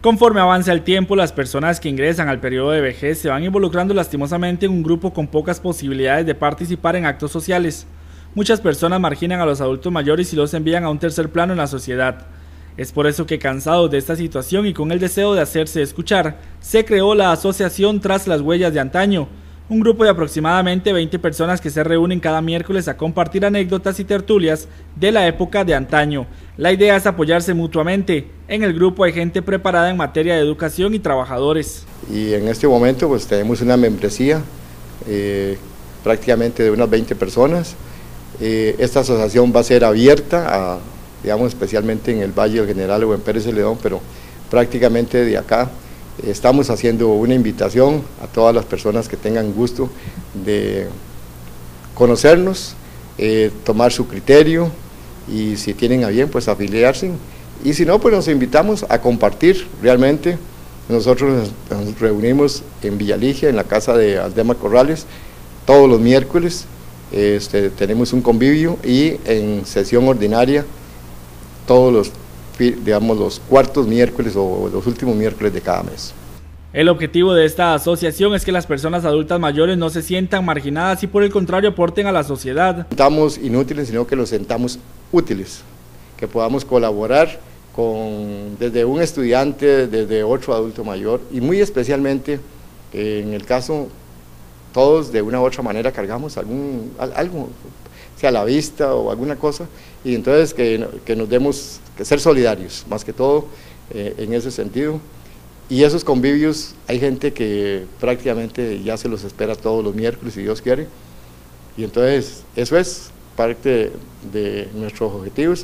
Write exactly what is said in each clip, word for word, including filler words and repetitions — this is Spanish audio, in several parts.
Conforme avanza el tiempo, las personas que ingresan al periodo de vejez se van involucrando lastimosamente en un grupo con pocas posibilidades de participar en actos sociales. Muchas personas marginan a los adultos mayores y los envían a un tercer plano en la sociedad. Es por eso que, cansados de esta situación y con el deseo de hacerse escuchar, se creó la asociación Tras las Huellas de Antaño, un grupo de aproximadamente veinte personas que se reúnen cada miércoles a compartir anécdotas y tertulias de la época de antaño. La idea es apoyarse mutuamente. En el grupo hay gente preparada en materia de educación y trabajadores. Y en este momento pues tenemos una membresía eh, prácticamente de unas veinte personas. Eh, esta asociación va a ser abierta, a, digamos especialmente en el Valle del General o en Pérez Celedón, pero prácticamente de acá. Estamos haciendo una invitación a todas las personas que tengan gusto de conocernos, eh, tomar su criterio y si tienen a bien pues afiliarse, y si no pues nos invitamos a compartir realmente. Nosotros nos reunimos en Villaligia, en la casa de Aldema Corrales, todos los miércoles, este, tenemos un convivio y en sesión ordinaria todos los digamos los cuartos miércoles o los últimos miércoles de cada mes. El objetivo de esta asociación es que las personas adultas mayores no se sientan marginadas y por el contrario aporten a la sociedad. No sentamos inútiles, sino que los sentamos útiles, que podamos colaborar con, desde un estudiante, desde otro adulto mayor y muy especialmente eh, en el caso todos de una u otra manera cargamos algún, algo, sea la vista o alguna cosa, y entonces que, que nos demos, que ser solidarios, más que todo eh, en ese sentido. Y esos convivios, hay gente que prácticamente ya se los espera todos los miércoles, si Dios quiere, y entonces eso es parte de nuestros objetivos.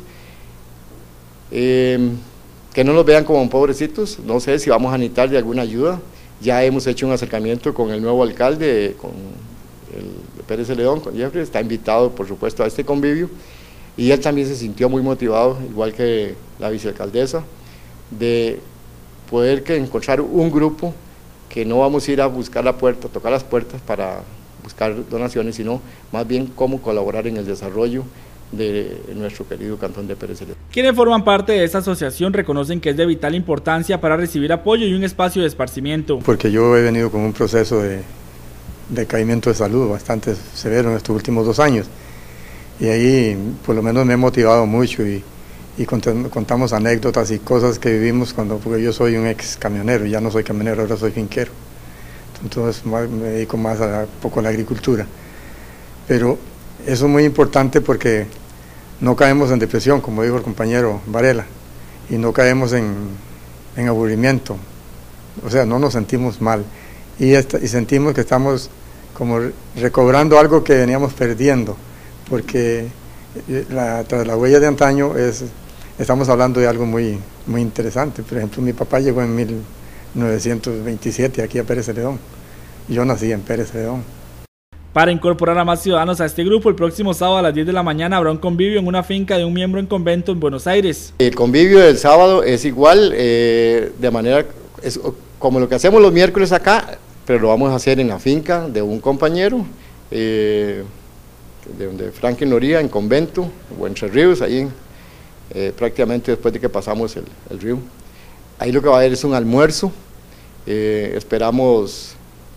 Eh, que no nos vean como pobrecitos, no sé si vamos a necesitar de alguna ayuda. Ya hemos hecho un acercamiento con el nuevo alcalde, con el Pérez Celedón, con Jeffrey, está invitado por supuesto a este convivio, y él también se sintió muy motivado, igual que la vicealcaldesa, de poder que encontrar un grupo que no vamos a ir a buscar la puerta, tocar las puertas para buscar donaciones, sino más bien cómo colaborar en el desarrollo de nuestro querido cantón de Pérez Celedón. Quienes forman parte de esta asociación reconocen que es de vital importancia para recibir apoyo y un espacio de esparcimiento. Porque yo he venido con un proceso de decaimiento de salud bastante severo en estos últimos dos años, y ahí por lo menos me he motivado mucho y, y contamos anécdotas y cosas que vivimos cuando, porque yo soy un ex camionero, ya no soy camionero, ahora soy finquero, entonces me dedico más a, a poco a la agricultura, pero eso es muy importante porque no caemos en depresión, como dijo el compañero Varela, y no caemos en, en aburrimiento, o sea, no nos sentimos mal, y, esta, y sentimos que estamos como recobrando algo que veníamos perdiendo, porque la, tras la huella de antaño es, estamos hablando de algo muy, muy interesante. Por ejemplo, mi papá llegó en mil novecientos veintisiete aquí a Pérez Celedón, y yo nací en Pérez Celedón. Para incorporar a más ciudadanos a este grupo, el próximo sábado a las diez de la mañana habrá un convivio en una finca de un miembro en convento en Buenos Aires. El convivio del sábado es igual, eh, de manera, es como lo que hacemos los miércoles acá, pero lo vamos a hacer en la finca de un compañero, eh, de donde Franklin Noría, en convento, o Entre Ríos, ahí eh, prácticamente después de que pasamos el, el río. Ahí lo que va a haber es un almuerzo, eh, esperamos,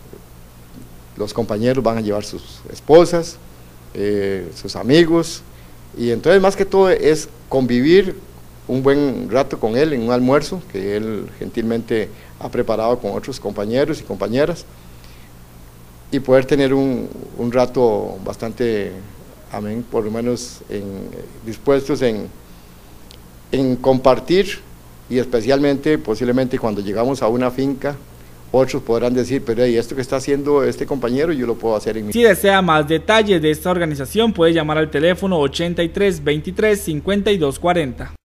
los compañeros van a llevar sus esposas, eh, sus amigos, y entonces más que todo es convivir un buen rato con él en un almuerzo que él gentilmente ha preparado con otros compañeros y compañeras, y poder tener un, un rato bastante amén, por lo menos en, dispuestos en, en compartir, y especialmente posiblemente cuando llegamos a una finca, otros podrán decir, pero hey, esto que está haciendo este compañero yo lo puedo hacer en mi... Si desea más detalles de esta organización puede llamar al teléfono ochenta y tres veintitrés cincuenta y dos cuarenta.